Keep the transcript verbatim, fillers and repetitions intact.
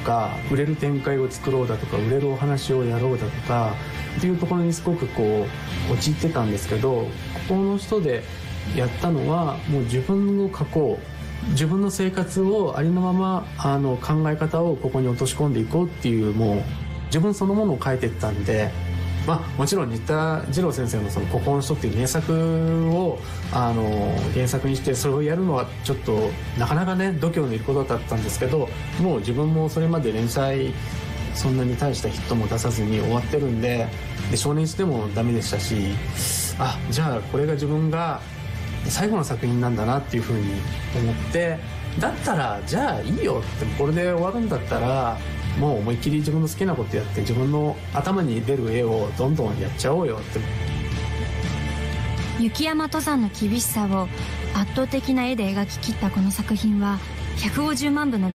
か、売れる展開を作ろうだとか、売れるお話をやろうだとかっていうところにすごくこう陥ってたんですけど、ここの人でやったのはもう自分の過去、自分の生活をありのままあの考え方をここに落とし込んでいこうっていう、もう自分そのものを書いていったんで、まあ、もちろん新田次郎先生のその「ここの人」っていう名作をあの原作にしてそれをやるのはちょっとなかなかね度胸のいることだったんですけど、もう自分もそれまで連載そんなに大したヒットも出さずに終わってるんで、で少年誌でもダメでしたし、あ、じゃあこれが自分が最後の作品なんだなっていうふうに思って、だったらじゃあいいよって、これで終わるんだったらもう思いっきり自分の好きなことやって自分の頭に出る絵をどんどんやっちゃおうよって。 雪山登山の厳しさを圧倒的な絵で描き切ったこの作品はひゃくごじゅうまんぶの